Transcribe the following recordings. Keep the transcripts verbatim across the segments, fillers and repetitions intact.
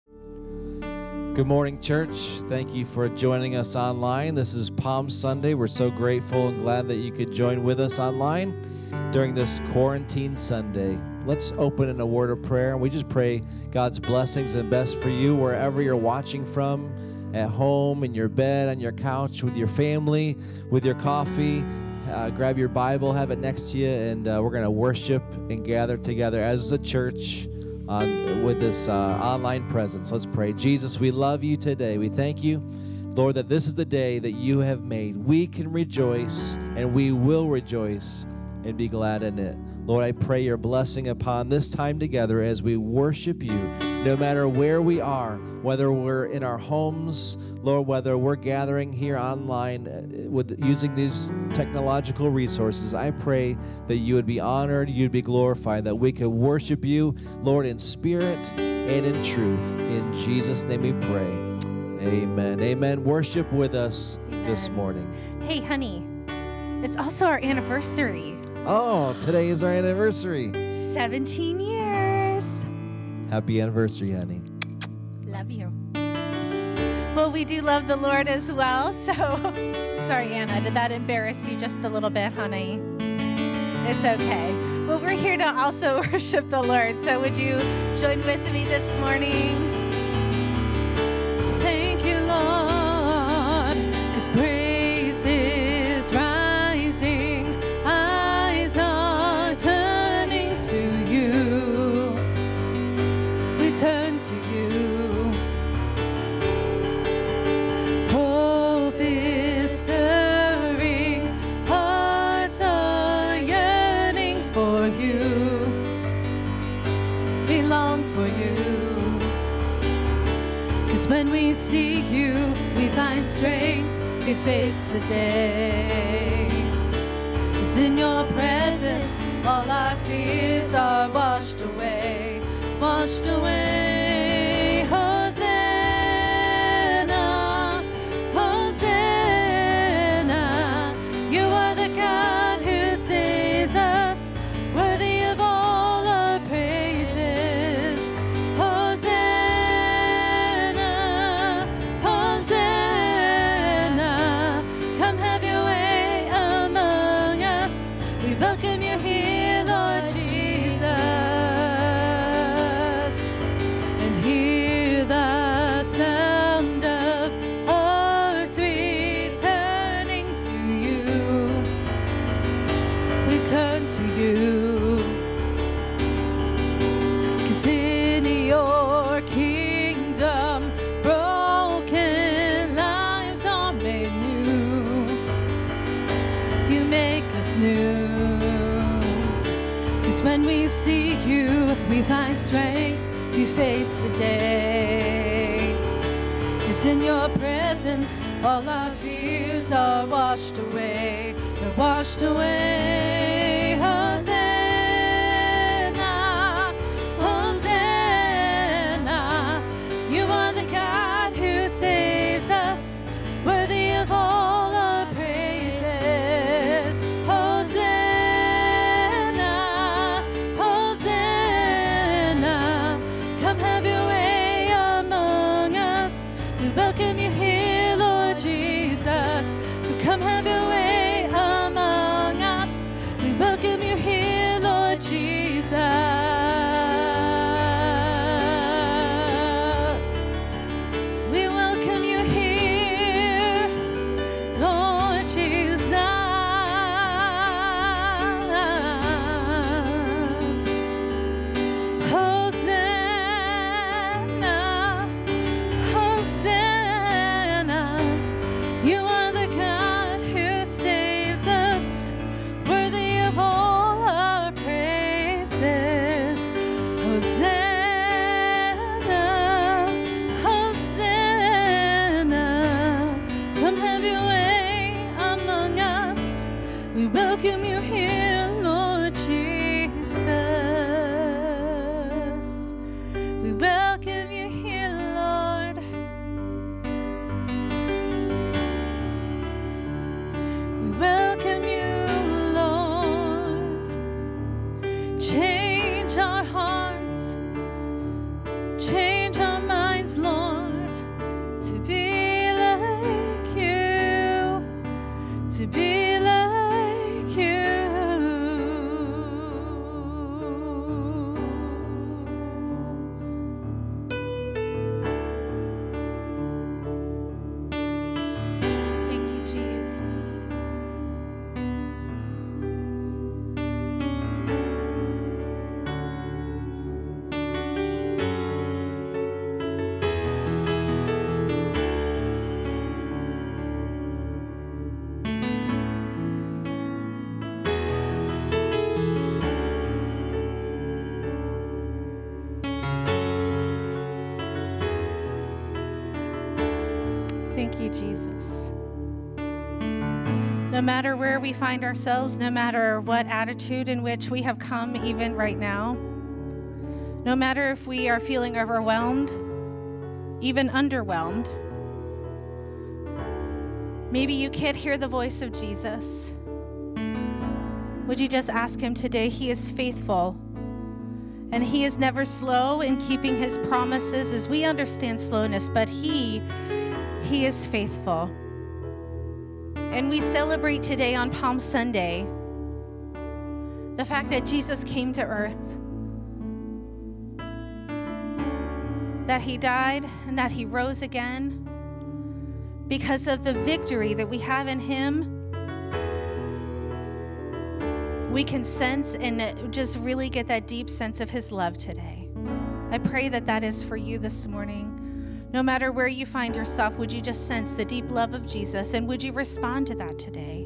Good morning, church. Thank you for joining us online. This is Palm Sunday. We're so grateful and glad that you could join with us online during this quarantine Sunday. Let's open in a word of prayer. We just pray God's blessings and best for you wherever you're watching from, at home, in your bed, on your couch, with your family, with your coffee. Uh, grab your Bible, have it next to you, and uh, we're going to worship and gather together as a church on with this uh, online presence. Let's pray. Jesus, we love you today. We thank you, Lord, that this is the day that you have made. We can rejoice, and we will rejoice and be glad in it. Lord, I pray your blessing upon this time together as we worship you, no matter where we are, whether we're in our homes, Lord, whether we're gathering here online with using these technological resources. I pray that you would be honored, you'd be glorified, that we could worship you, Lord, in spirit and in truth. In Jesus' name we pray. Amen. Amen. Worship with us this morning. Hey, honey, it's also our anniversary. Oh, today is our anniversary. seventeen years. Happy anniversary, honey. Love you. Well, we do love the Lord as well, so sorry, Anna, did that embarrass you just a little bit, honey? It's okay. Well, we're here to also worship the Lord, so would you join with me this morning? Thank you, Lord, 'cause praise is rising. Eyes are turning to you. We turn to you. Hope is stirring. Hearts are yearning for you. We long for you. 'Cause when we see you, we find strength to face the day. 'Cause in your presence, all our fears are washed away, washed away. Hosanna, Hosanna. You are the God who saves us, worthy of all our praises. Hosanna, Hosanna. Come have your way among us. We welcome you here, Lord Jesus. And hear the sound of hearts returning to you. We turn to you. 'Cause in your kingdom, broken lives are made new. You make us new. 'Cause when we see you, we find strength to face the day. 'Cause in your presence, all our fears are washed away. They're washed away. Hosanna, Hosanna. You are the God who saves us, worthy of all our praises. Hosanna, Hosanna. Come have your way among us. We welcome you here, Lord Jesus. So come have your way among us. We welcome you here. Thank you, Jesus. No matter where we find ourselves, no matter what attitude in which we have come even right now, no matter if we are feeling overwhelmed, even underwhelmed, maybe you can't hear the voice of Jesus. Would you just ask him today? He is faithful, and he is never slow in keeping his promises, as we understand slowness, but he, he is faithful. And we celebrate today on Palm Sunday the fact that Jesus came to earth, that he died and that he rose again. Because of the victory that we have in him, we can sense and just really get that deep sense of his love today. I pray that that is for you this morning. No matter where you find yourself, would you just sense the deep love of Jesus, and would you respond to that today?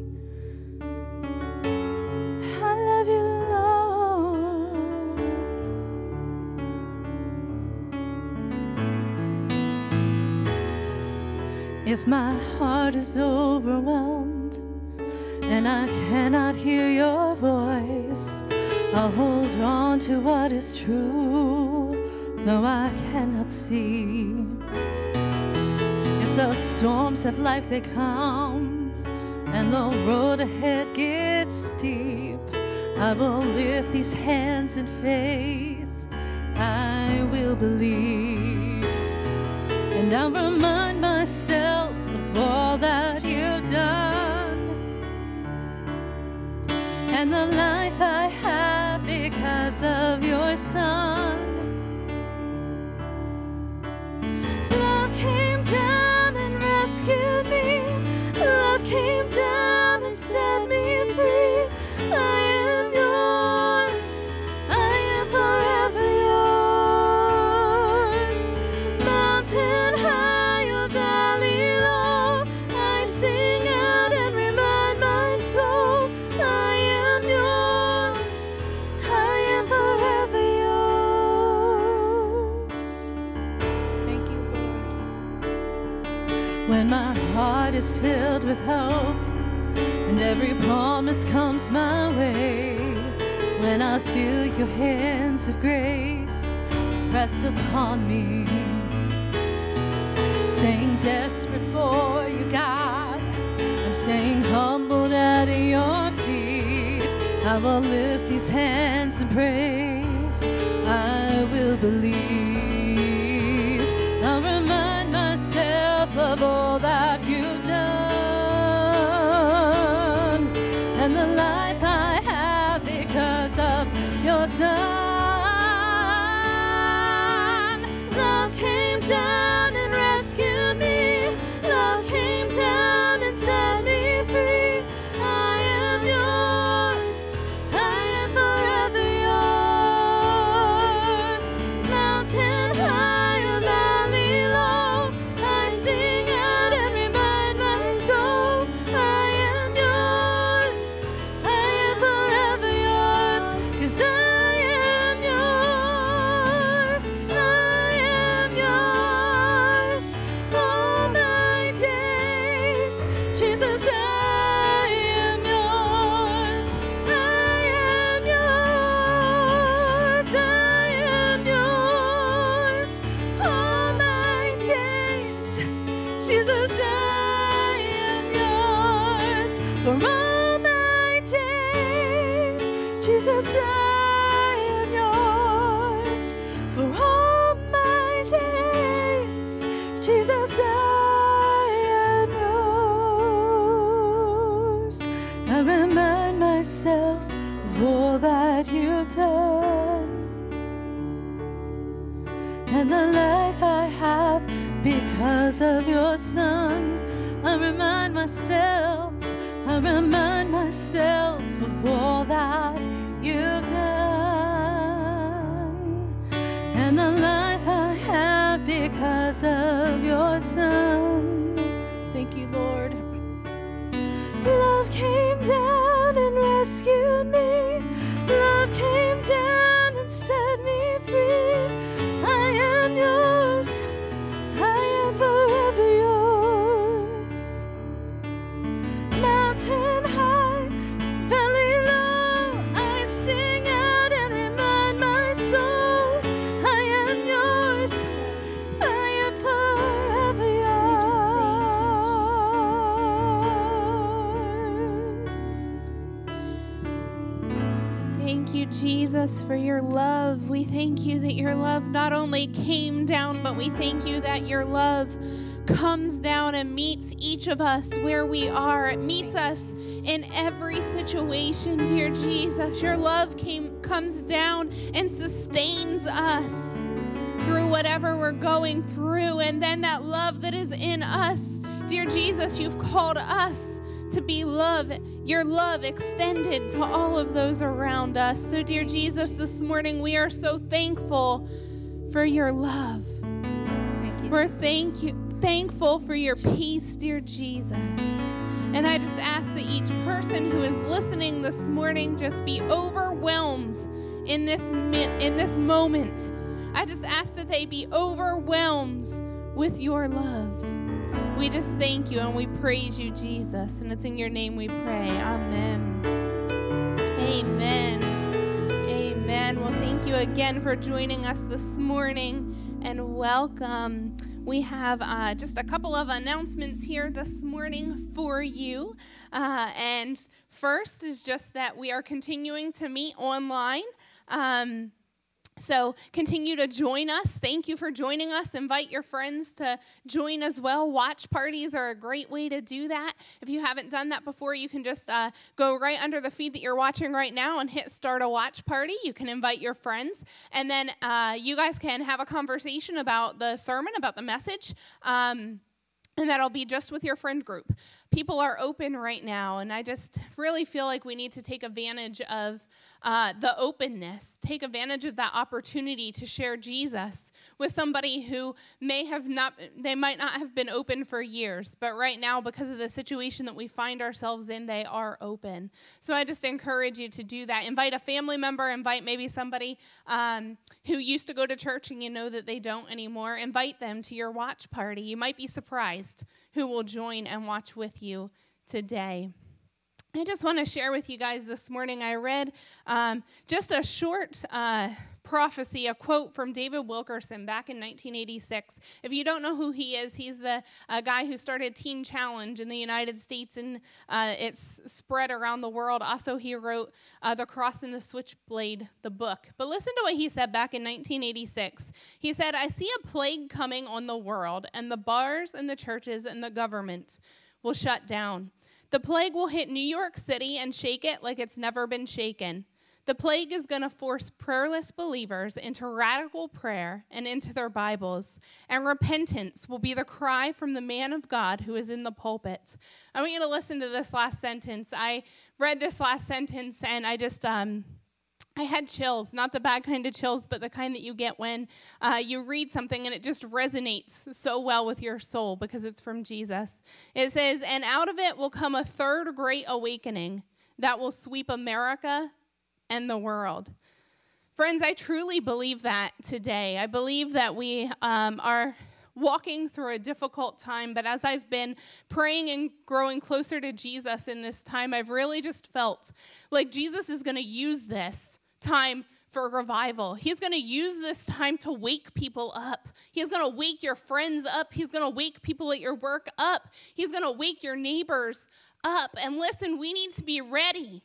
I love you, Lord. If my heart is overwhelmed and I cannot hear your voice, I'll hold on to what is true, though I cannot see. If the storms of life they come and the road ahead gets steep, I will lift these hands in faith. I will believe, and I'll remind myself of all that you've done and the life I have because of your Son. Love came down and rescued me. Love came down and set me free. I am yours. I am forever yours. Mountain high or valley low, I sing out and remind my soul, I am yours. I am forever yours. Thank you, Lord. When my heart is filled with hope and every promise comes my way, when I feel your hands of grace rest upon me, staying desperate for you, God, I'm staying humbled at your feet. I will lift these hands in praise. I will believe. I'll remind myself of all that you've done and the life I have because of your Son. Love came down and rescued me. Love came down and set me free. I am yours. I am forever yours. Mountain high or valley low, I sing out and remind my soul, I am yours. I am forever yours, 'cause I am yours. I am yours all my days. Jesus, I am yours. I am yours. I am yours all my days. Jesus, I am yours for all my days. Jesus, I am yours for all my days. Jesus, I am yours. I remind myself of all that you've done and the life I have because of your Son. I remind myself, I remind myself of all that you've done and the life I have because of your Son. Thank you, Lord. Love came down and rescued me. Love came down and set me free. I am yours. I am forever yours. you, Jesus, for your love. We thank you that your love not only came down, but we thank you that your love comes down and meets each of us where we are. It meets us in every situation, dear Jesus. Your love came, comes down and sustains us through whatever we're going through. And then that love that is in us, dear Jesus, you've called us to be love, your love extended to all of those around us. So, dear Jesus, this morning we are so thankful for your love. Thank you, We're Jesus. thank you, thankful for your peace, dear Jesus. And I just ask that each person who is listening this morning just be overwhelmed in this mi- in this moment. I just ask that they be overwhelmed with your love. We just thank you and we praise you, Jesus. And it's in your name we pray. Amen. Amen. Amen. Well, thank you again for joining us this morning and welcome. We have uh, just a couple of announcements here this morning for you. Uh, and first is just that we are continuing to meet online. Um, So continue to join us. Thank you for joining us. Invite your friends to join as well. Watch parties are a great way to do that. If you haven't done that before, you can just uh, go right under the feed that you're watching right now and hit start a watch party. You can invite your friends. And then uh, you guys can have a conversation about the sermon, about the message. Um, and that'll be just with your friend group. People are open right now, and I just really feel like we need to take advantage of uh, the openness, take advantage of that opportunity to share Jesus with somebody who may have not, they might not have been open for years, but right now, because of the situation that we find ourselves in, they are open. So I just encourage you to do that. Invite a family member, invite maybe somebody um, who used to go to church and you know that they don't anymore. Invite them to your watch party. You might be surprised who will join and watch with you today. I just want to share with you guys this morning, I read um, just a short uh, prophecy, a quote from David Wilkerson back in nineteen eighty-six. If you don't know who he is, he's the uh, guy who started Teen Challenge in the United States, and uh, it's spread around the world. Also, he wrote uh, The Cross and the Switchblade, the book. But listen to what he said back in nineteen eighty-six. He said, "I see a plague coming on the world, and the bars and the churches and the government will shut down. The plague will hit New York City and shake it like it's never been shaken. The plague is going to force prayerless believers into radical prayer and into their Bibles, and repentance will be the cry from the man of God who is in the pulpit." I want you to listen to this last sentence. I read this last sentence, and I just... um. I had chills, not the bad kind of chills, but the kind that you get when uh, you read something and it just resonates so well with your soul because it's from Jesus. It says, "And out of it will come a third great awakening that will sweep America and the world." Friends, I truly believe that today. I believe that we um, are walking through a difficult time, but as I've been praying and growing closer to Jesus in this time, I've really just felt like Jesus is going to use this time for revival. He's going to use this time to wake people up. He's going to wake your friends up. He's going to wake people at your work up. He's going to wake your neighbors up. And listen, we need to be ready.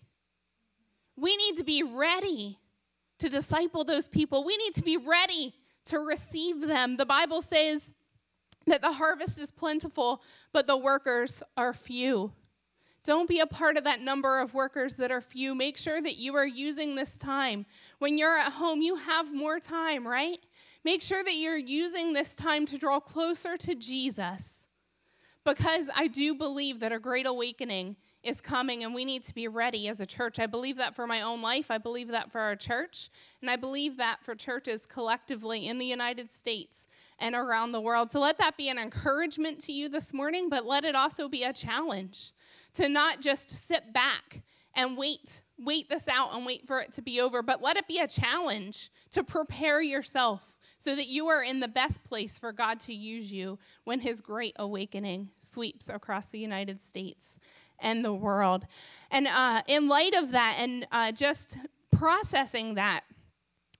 We need to be ready to disciple those people. We need to be ready to receive them. The Bible says that the harvest is plentiful, but the workers are few. Don't be a part of that number of workers that are few. Make sure that you are using this time. When you're at home, you have more time, right? Make sure that you're using this time to draw closer to Jesus, because I do believe that a great awakening is coming, and we need to be ready as a church. I believe that for my own life. I believe that for our church, and I believe that for churches collectively in the United States and around the world. So let that be an encouragement to you this morning, but let it also be a challenge to not just sit back and wait, wait this out and wait for it to be over, but let it be a challenge to prepare yourself so that you are in the best place for God to use you when his great awakening sweeps across the United States and the world. And uh, in light of that, and uh, just processing that,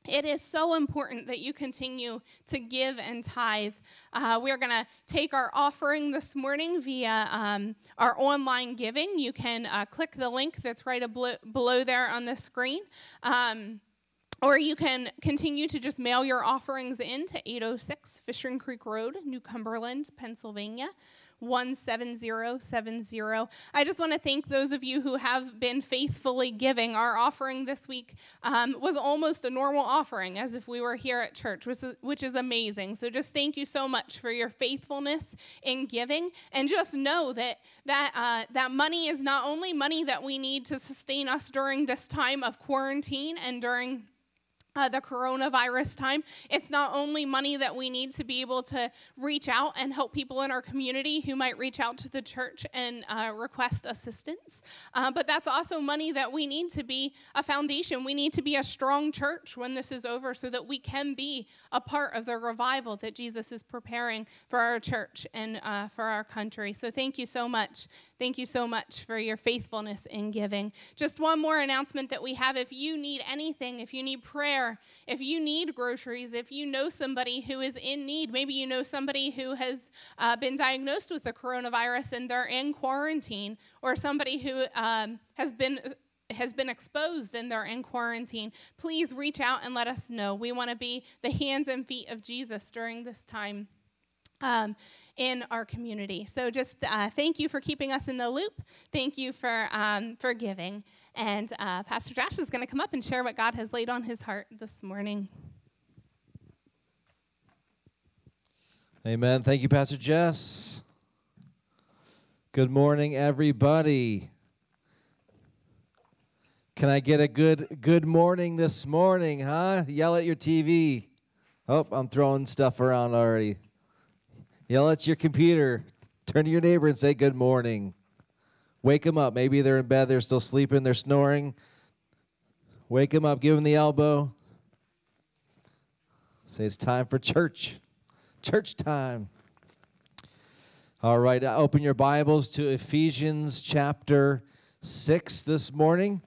it is so important that you continue to give and tithe. Uh, we're going to take our offering this morning via um, our online giving. You can uh, click the link that's right ablo- below there on the screen. Um, Or you can continue to just mail your offerings in to eight oh six Fishing Creek Road, New Cumberland, Pennsylvania, one seven zero seven zero. I just want to thank those of you who have been faithfully giving. Our offering this week um, was almost a normal offering, as if we were here at church, which is, which is amazing. So just thank you so much for your faithfulness in giving. And just know that that uh, that money is not only money that we need to sustain us during this time of quarantine and during Uh, the coronavirus time. It's not only money that we need to be able to reach out and help people in our community who might reach out to the church and uh, request assistance, uh, but that's also money that we need to be a foundation. We need to be a strong church when this is over so that we can be a part of the revival that Jesus is preparing for our church and uh, for our country. So thank you so much. Thank you so much for your faithfulness in giving. Just one more announcement that we have. If you need anything, if you need prayer, if you need groceries, if you know somebody who is in need, maybe you know somebody who has uh, been diagnosed with the coronavirus and they're in quarantine, or somebody who um, has been has been exposed and they're in quarantine, please reach out and let us know. We want to be the hands and feet of Jesus during this time Um, in our community. So just uh, thank you for keeping us in the loop. Thank you for um, for giving. And uh, Pastor Josh is going to come up and share what God has laid on his heart this morning. Amen. Thank you, Pastor Jess. Good morning, everybody. Can I get a good good morning this morning, huh? Yell at your T V. Oh, I'm throwing stuff around already. Yell at your computer. Turn to your neighbor and say good morning. Wake them up. Maybe they're in bed, they're still sleeping, they're snoring. Wake them up, give them the elbow. Say it's time for church. Church time. All right, open your Bibles to Ephesians chapter six this morning.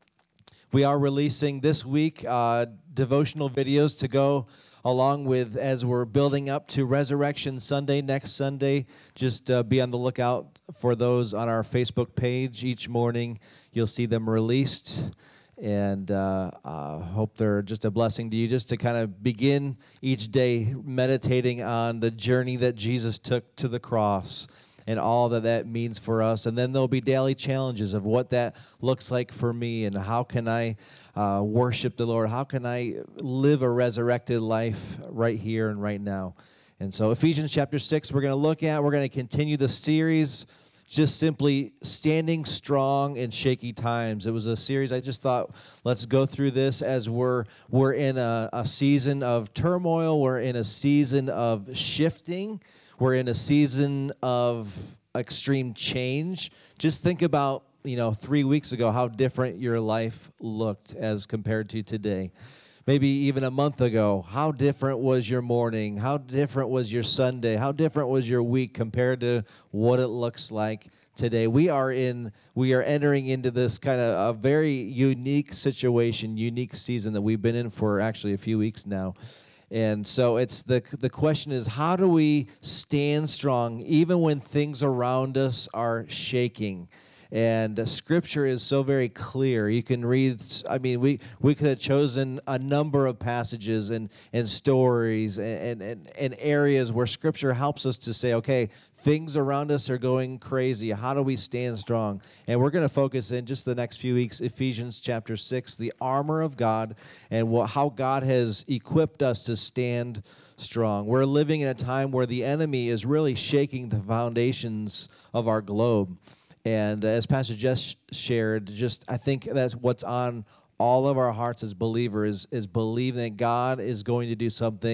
We are releasing this week uh, devotional videos to go along with, as we're building up to Resurrection Sunday, next Sunday. Just uh, be on the lookout for those on our Facebook page. Each morning, you'll see them released. And uh, uh, hope they're just a blessing to you, just to kind of begin each day meditating on the journey that Jesus took to the cross and all that that means for us. And then there'll be daily challenges of what that looks like for me, and how can I uh, worship the Lord? How can I live a resurrected life right here and right now? And so Ephesians chapter six, we're going to look at, we're going to continue the series, just simply standing strong in shaky times. It was a series I just thought, let's go through this as we're we're in a, a season of turmoil. We're in a season of shifting. We're in a season of extreme change. Just think about, you know, three weeks ago, how different your life looked as compared to today. Maybe even a month ago, how different was your morning? How different was your Sunday? How different was your week compared to what it looks like today? We are in, we are entering into this kind of a very unique situation, unique season that we've been in for actually a few weeks now. And so it's the the question is, how do we stand strong even when things around us are shaking? And uh, Scripture is so very clear. You can read, I mean, we, we could have chosen a number of passages and, and stories and, and, and areas where Scripture helps us to say, okay, things around us are going crazy. How do we stand strong? And we're going to focus in just the next few weeks, Ephesians chapter six, the armor of God, and what, how God has equipped us to stand strong. We're living in a time where the enemy is really shaking the foundations of our globe. And as Pastor Jess shared, just I think that's what's on all of our hearts as believers, is believing that God is going to do something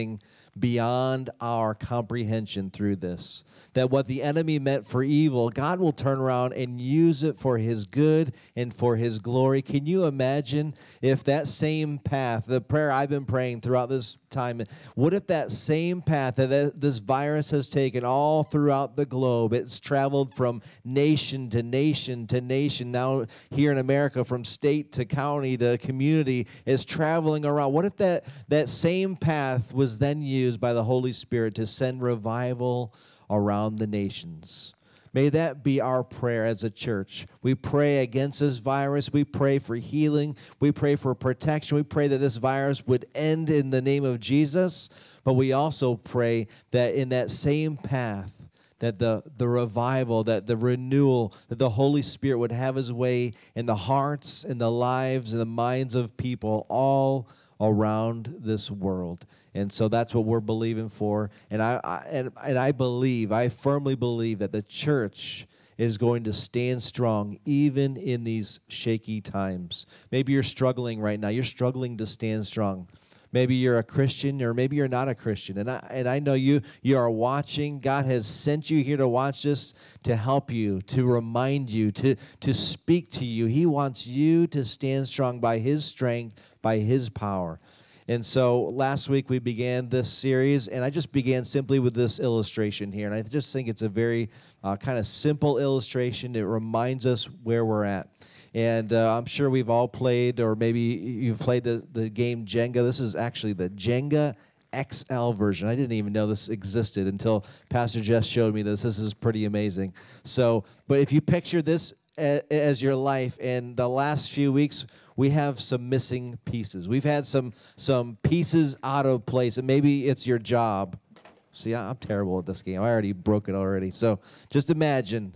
beyond our comprehension through this. That what the enemy meant for evil, God will turn around and use it for his good and for his glory. Can you imagine if that same path, the prayer I've been praying throughout this time, what if that same path that this virus has taken all throughout the globe, it's traveled from nation to nation to nation, now here in America, from state to county to community, is traveling around. What if that, that same path was then used by the Holy Spirit to send revival around the nations? May that be our prayer as a church. We pray against this virus. We pray for healing. We pray for protection. We pray that this virus would end in the name of Jesus. But we also pray that in that same path, that the, the revival, that the renewal, that the Holy Spirit would have his way in the hearts and the lives and the minds of people all around this world. And so that's what we're believing for. And I, I and, and I believe, I firmly believe that the church is going to stand strong even in these shaky times. Maybe you're struggling right now. You're struggling to stand strong. Maybe you're a Christian, or maybe you're not a Christian. And I and I know you you are watching. God has sent you here to watch this, to help you, to remind you, to, to speak to you. He wants you to stand strong by his strength, by his power. And so last week we began this series, and I just began simply with this illustration here. And I just think it's a very uh, kind of simple illustration. It reminds us where we're at. And uh, I'm sure we've all played, or maybe you've played the, the game Jenga. This is actually the Jenga X L version. I didn't even know this existed until Pastor Jess showed me this. This is pretty amazing. So, but if you picture this as your life, in the last few weeks, we have some missing pieces. We've had some some pieces out of place, and maybe it's your job. See, I'm terrible at this game. I already broke it already. So just imagine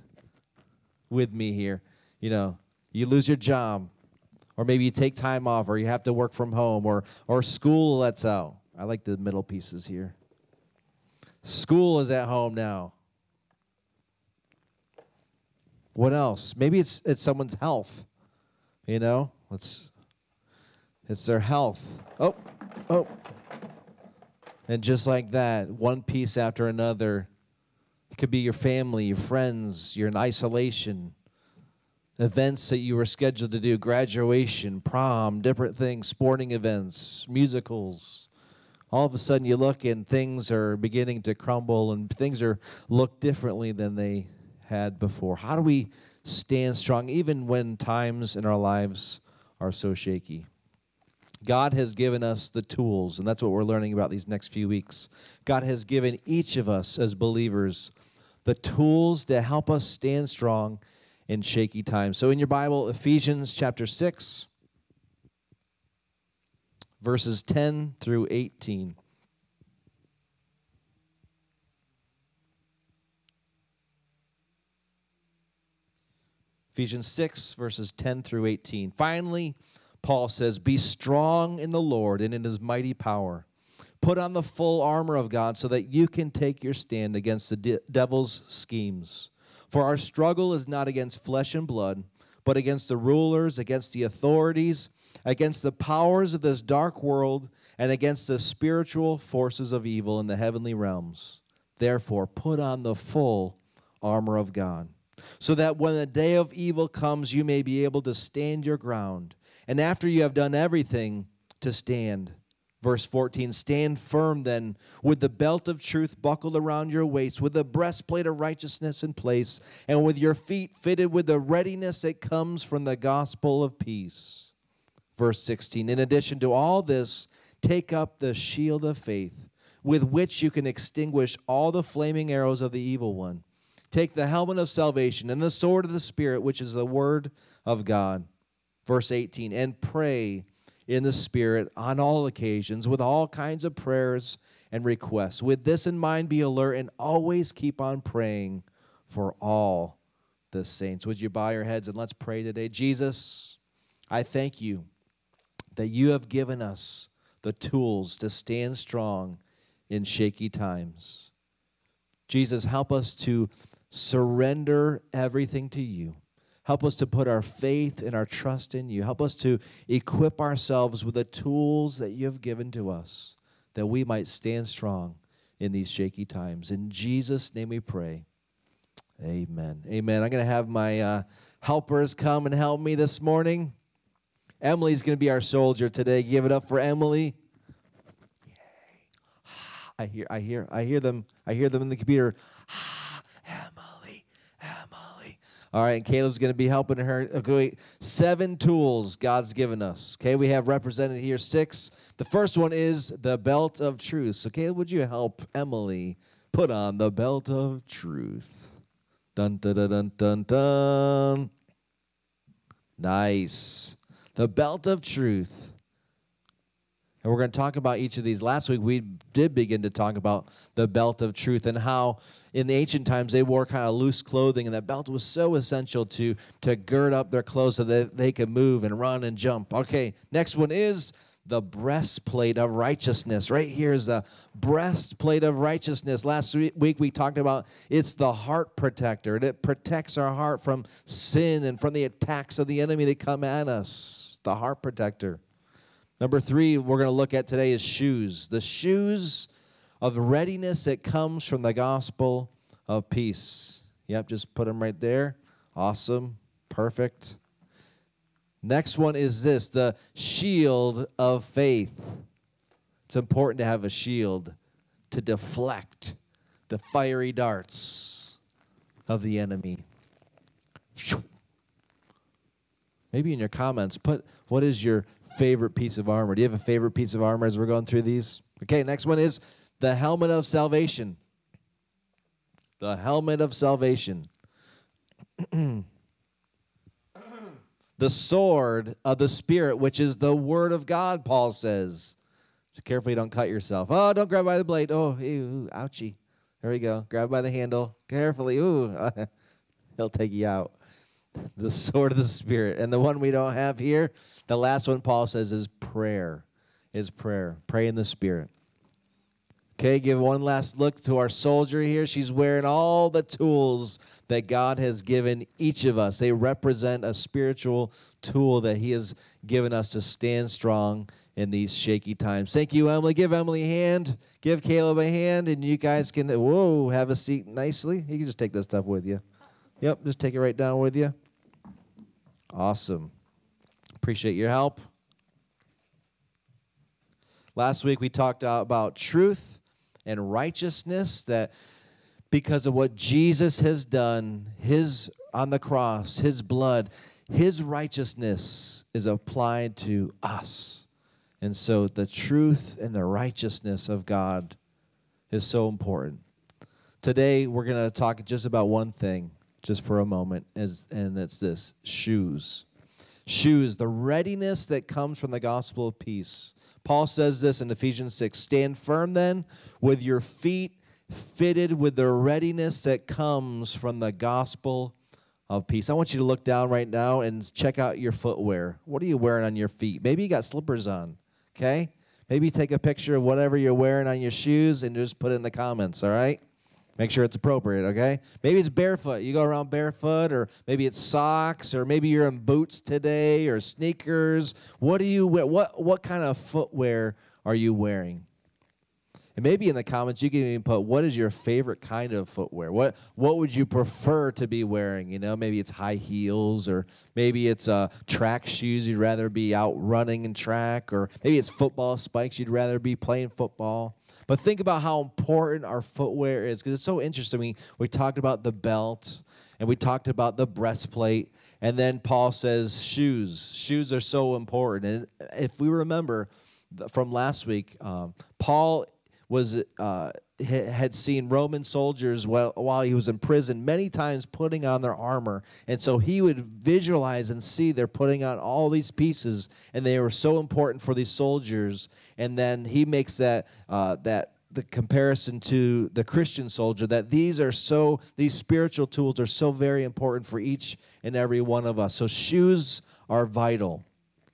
with me here, you know, you lose your job, or maybe you take time off, or you have to work from home, or or school lets out. I like the middle pieces here. School is at home now. What else? Maybe it's it's someone's health. You know, let's. It's their health. Oh, oh. And just like that, one piece after another. It could be your family, your friends. You're in isolation. Events that you were scheduled to do, graduation, prom, different things, sporting events, musicals. All of a sudden you look and things are beginning to crumble, and things are look differently than they had before. How do we stand strong even when times in our lives are so shaky? God has given us the tools, and that's what we're learning about these next few weeks. God has given each of us as believers the tools to help us stand strong in shaky times. So in your Bible, Ephesians chapter six, verses ten through eighteen. Ephesians six, verses ten through eighteen. Finally, Paul says, "Be strong in the Lord and in his mighty power. Put on the full armor of God so that you can take your stand against the de- devil's schemes. For our struggle is not against flesh and blood, but against the rulers, against the authorities, against the powers of this dark world, and against the spiritual forces of evil in the heavenly realms. Therefore, put on the full armor of God, so that when the day of evil comes, you may be able to stand your ground. And after you have done everything, to stand." Verse fourteen, "Stand firm then, with the belt of truth buckled around your waist, with the breastplate of righteousness in place, and with your feet fitted with the readiness that comes from the gospel of peace." Verse sixteen, "In addition to all this, take up the shield of faith, with which you can extinguish all the flaming arrows of the evil one. Take the helmet of salvation and the sword of the Spirit, which is the word of God." Verse eighteen, "And pray in the Spirit on all occasions with all kinds of prayers and requests. With this in mind, be alert and always keep on praying for all the saints." Would you bow your heads and let's pray today? Jesus, I thank you that you have given us the tools to stand strong in shaky times. Jesus, help us to surrender everything to you. Help us to put our faith and our trust in you. Help us to equip ourselves with the tools that you have given to us that we might stand strong in these shaky times. In Jesus' name we pray. Amen. Amen. I'm going to have my uh, helpers come and help me this morning. Emily's going to be our soldier today. Give it up for Emily. Yay. I hear, I hear, I hear them. I hear them in the computer. Emily, Emily. All right, and Caleb's going to be helping her. Okay, seven tools God's given us. Okay, we have represented here six. The first one is the belt of truth. So, Caleb, would you help Emily put on the belt of truth? Dun, dun, dun, dun, dun, dun. Nice. The belt of truth. And we're going to talk about each of these. Last week, we did begin to talk about the belt of truth and how in the ancient times they wore kind of loose clothing, and that belt was so essential to, to gird up their clothes so that they could move and run and jump. Okay, next one is the breastplate of righteousness. Right here is the breastplate of righteousness. Last week we talked about it's the heart protector. It protects our heart from sin and from the attacks of the enemy that come at us. The heart protector. Number three we're going to look at today is shoes. The shoes of readiness that comes from the gospel of peace. Yep, just put them right there. Awesome. Perfect. Next one is this, the shield of faith. It's important to have a shield to deflect the fiery darts of the enemy. Maybe in your comments, put what is your favorite piece of armor? Do you have a favorite piece of armor as we're going through these? Okay, next one is the helmet of salvation. The helmet of salvation. The sword of the Spirit, which is the Word of God, Paul says. So careful you don't cut yourself. Oh, don't grab by the blade. Oh, ew, ouchie. There we go. Grab by the handle. Carefully. Ooh, he'll take you out. The sword of the Spirit. And the one we don't have here, the last one Paul says is prayer. Is prayer. Pray in the Spirit. Okay, give one last look to our soldier here. She's wearing all the tools that God has given each of us. They represent a spiritual tool that he has given us to stand strong in these shaky times. Thank you, Emily. Give Emily a hand. Give Caleb a hand, and you guys can, whoa, have a seat nicely. You can just take this stuff with you. Yep, just take it right down with you. Awesome. Appreciate your help. Last week we talked about truth and righteousness, that because of what Jesus has done, his on the cross, his blood, his righteousness is applied to us. And so the truth and the righteousness of God is so important. Today we're going to talk just about one thing, just for a moment, as, and it's this, shoes. Shoes, the readiness that comes from the gospel of peace. Paul says this in Ephesians six, stand firm then with your feet fitted with the readiness that comes from the gospel of peace. I want you to look down right now and check out your footwear. What are you wearing on your feet? Maybe you got slippers on, okay? Maybe take a picture of whatever you're wearing on your shoes and just put it in the comments, all right? Make sure it's appropriate, okay? Maybe it's barefoot. You go around barefoot, or maybe it's socks, or maybe you're in boots today, or sneakers. What do you wear? What what kind of footwear are you wearing? And maybe in the comments you can even put, what is your favorite kind of footwear? What what would you prefer to be wearing? You know, maybe it's high heels, or maybe it's uh, track shoes. You'd rather be out running in track, or maybe it's football spikes. You'd rather be playing football. But think about how important our footwear is, because it's so interesting. We, we talked about the belt, and we talked about the breastplate, and then Paul says shoes. Shoes are so important. And if we remember from last week, um, Paul was uh, had seen Roman soldiers while, while he was in prison many times putting on their armor. And so he would visualize and see they're putting on all these pieces, and they were so important for these soldiers. And then he makes that uh, that the comparison to the Christian soldier, that these are so, these spiritual tools are so very important for each and every one of us. So shoes are vital.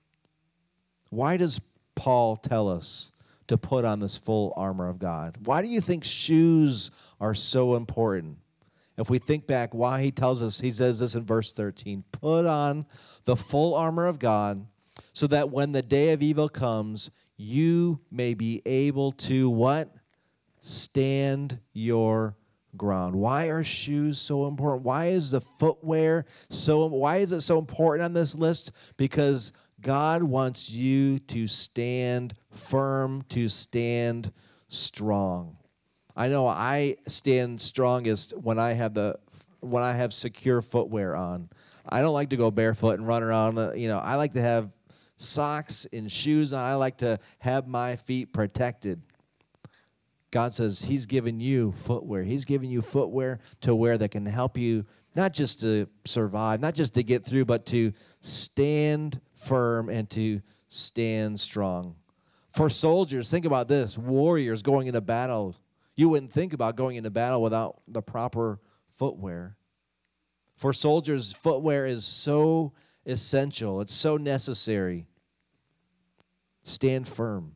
Why does Paul tell us to put on this full armor of God? Why do you think shoes are so important? If we think back why he tells us, he says this in verse thirteen, put on the full armor of God so that when the day of evil comes, you may be able to what? Stand your ground. Why are shoes so important? Why is the footwear so, why is it so important on this list? Because God wants you to stand firm, to stand strong. I know I stand strongest when I have the when I have secure footwear on. I don't like to go barefoot and run around. You know, I like to have socks and shoes on. I like to have my feet protected. God says he's given you footwear. He's given you footwear to wear that can help you not just to survive, not just to get through, but to stand firm and to stand strong. For soldiers, think about this. Warriors going into battle. You wouldn't think about going into battle without the proper footwear. For soldiers, footwear is so essential. It's so necessary. Stand firm.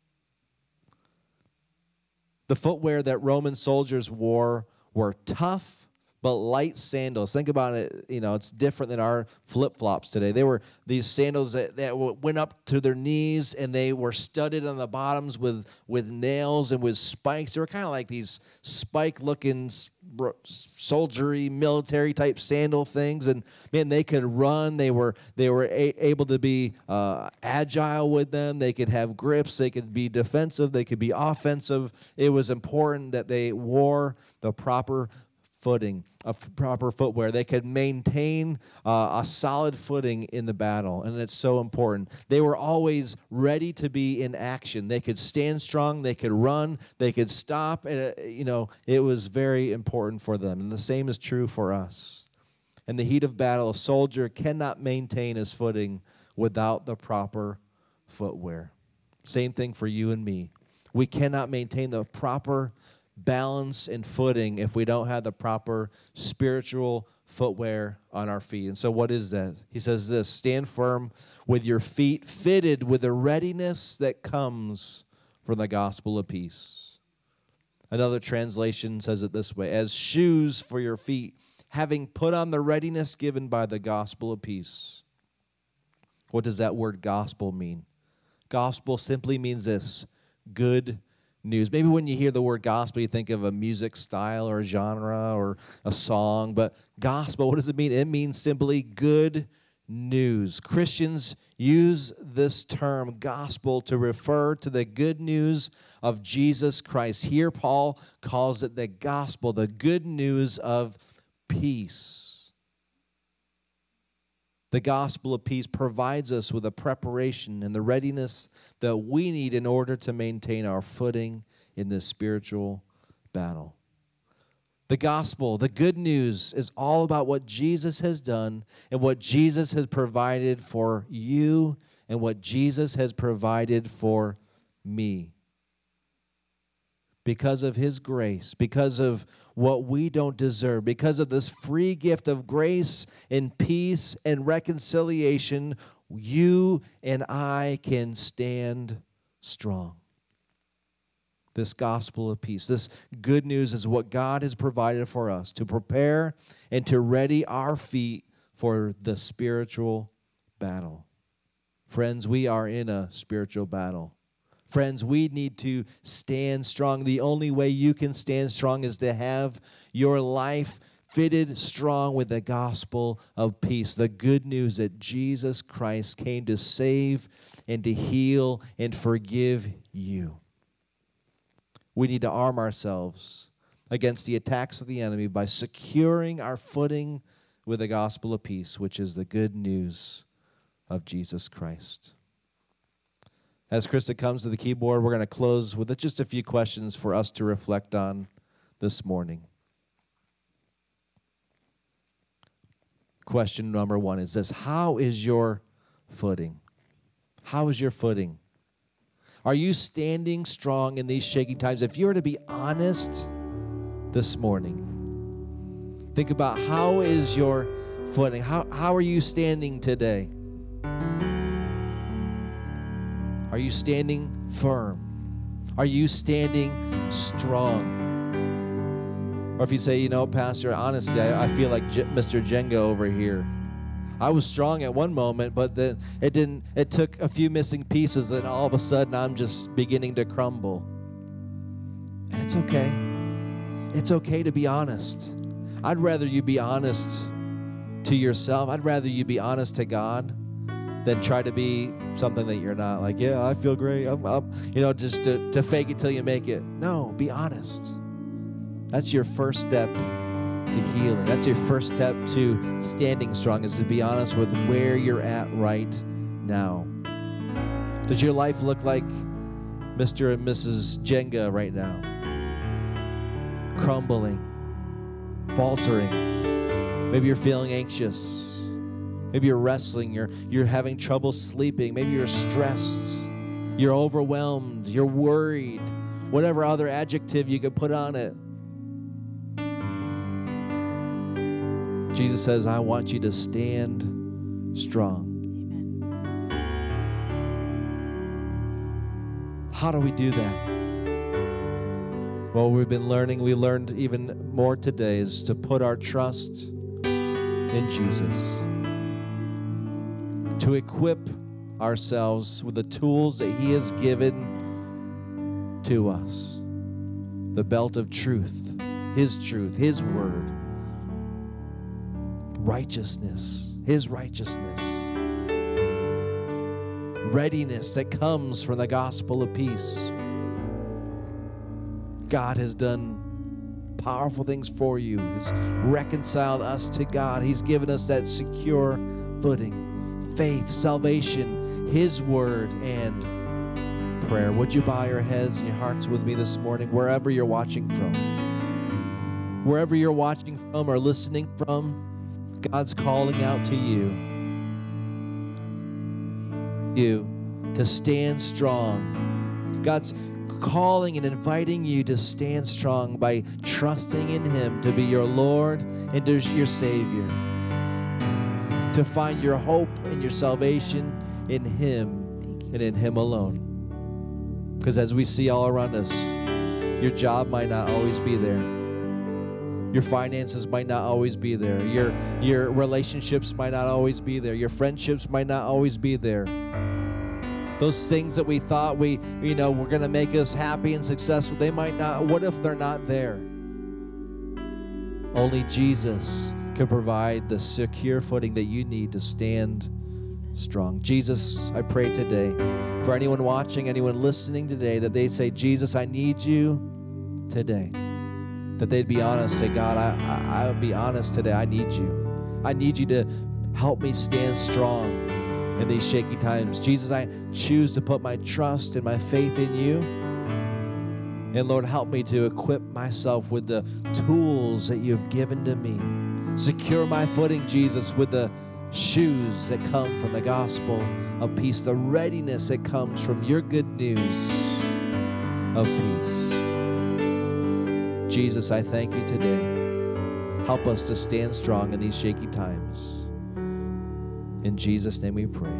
The footwear that Roman soldiers wore were tough but light sandals. Think about it, you know, it's different than our flip-flops today. They were these sandals that, that went up to their knees, and they were studded on the bottoms with, with nails and with spikes. They were kind of like these spike-looking soldiery, military-type sandal things. And, man, they could run. They were, they were a- able to be uh, agile with them. They could have grips. They could be defensive. They could be offensive. It was important that they wore the proper footing, a f- proper footwear. They could maintain uh, a solid footing in the battle, and it's so important. They were always ready to be in action. They could stand strong. They could run. They could stop. And, uh, you know, it was very important for them, and the same is true for us. In the heat of battle, a soldier cannot maintain his footing without the proper footwear. Same thing for you and me. We cannot maintain the proper balance and footing if we don't have the proper spiritual footwear on our feet. And so what is that? He says this: stand firm with your feet fitted with the readiness that comes from the gospel of peace. Another translation says it this way: as shoes for your feet, having put on the readiness given by the gospel of peace. What does that word gospel mean? Gospel simply means this: good news. Maybe when you hear the word gospel, you think of a music style or a genre or a song, but gospel, what does it mean? It means simply good news. Christians use this term gospel to refer to the good news of Jesus Christ. Here Paul calls it the gospel, the good news of peace. The gospel of peace provides us with a preparation and the readiness that we need in order to maintain our footing in this spiritual battle. The gospel, the good news, is all about what Jesus has done and what Jesus has provided for you and what Jesus has provided for me. Because of his grace, because of what we don't deserve, because of this free gift of grace and peace and reconciliation, you and I can stand strong. This gospel of peace, this good news is what God has provided for us to prepare and to ready our feet for the spiritual battle. Friends, we are in a spiritual battle. Friends, we need to stand strong. The only way you can stand strong is to have your life fitted strong with the gospel of peace, the good news that Jesus Christ came to save and to heal and forgive you. We need to arm ourselves against the attacks of the enemy by securing our footing with the gospel of peace, which is the good news of Jesus Christ. As Krista comes to the keyboard, we're going to close with just a few questions for us to reflect on this morning. Question number one is this: how is your footing? How is your footing? Are you standing strong in these shaking times? If you were to be honest this morning, think about how is your footing? How, how are you standing today? Are you standing firm? Are you standing strong? Or if you say, you know, Pastor, honestly, I, I feel like J- Mister Jenga over here. I was strong at one moment, but then it didn't, it took a few missing pieces, and all of a sudden I'm just beginning to crumble. And it's okay. It's okay to be honest. I'd rather you be honest to yourself. I'd rather you be honest to God than try to be something that you're not. Like, yeah, I feel great. I'm, I'm you know, just to, to fake it till you make it. No, be honest. That's your first step to healing. That's your first step to standing strong, is to be honest with where you're at right now. Does your life look like Mister and Missus Jenga right now? Crumbling, faltering. Maybe you're feeling anxious. Maybe you're wrestling. You're, you're having trouble sleeping. Maybe you're stressed. You're overwhelmed. You're worried. Whatever other adjective you could put on it. Jesus says, I want you to stand strong. Amen. How do we do that? Well, we've been learning, we learned even more today, is to put our trust in Jesus. To equip ourselves with the tools that He has given to us. The belt of truth, His truth, His word. Righteousness, His righteousness. Readiness that comes from the gospel of peace. God has done powerful things for you. He's reconciled us to God. He's given us that secure footing. Faith, salvation, His word, and prayer. Would you bow your heads and your hearts with me this morning, wherever you're watching from? Wherever you're watching from or listening from, God's calling out to you. You to stand strong. God's calling and inviting you to stand strong by trusting in Him to be your Lord and to your Savior. To find your hope and your salvation in Him and in Him alone. Because as we see all around us, your job might not always be there. Your finances might not always be there. Your, your relationships might not always be there. Your friendships might not always be there. Those things that we thought we, you know, were going to make us happy and successful, they might not. What if they're not there? Only Jesus can provide the secure footing that you need to stand strong. Jesus, I pray today for anyone watching, anyone listening today, that they say, Jesus, I need you today. That they'd be honest, say, God, I, I, I'll be honest today. I need you. I need you to help me stand strong in these shaky times. Jesus, I choose to put my trust and my faith in you. And Lord, help me to equip myself with the tools that you've given to me. Secure my footing, Jesus, with the shoes that come from the gospel of peace, the readiness that comes from your good news of peace. Jesus, I thank you today. Help us to stand strong in these shaky times. In Jesus' name we pray.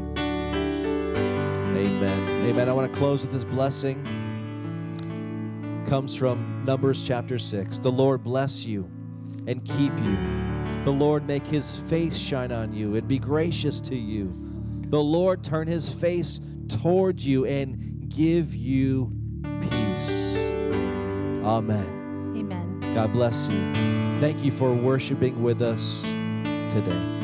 Amen. Amen. I want to close with this blessing. It comes from Numbers chapter six. The Lord bless you and keep you. The Lord make His face shine on you and be gracious to you. The Lord turn His face toward you and give you peace. Amen. Amen. God bless you. Thank you for worshiping with us today.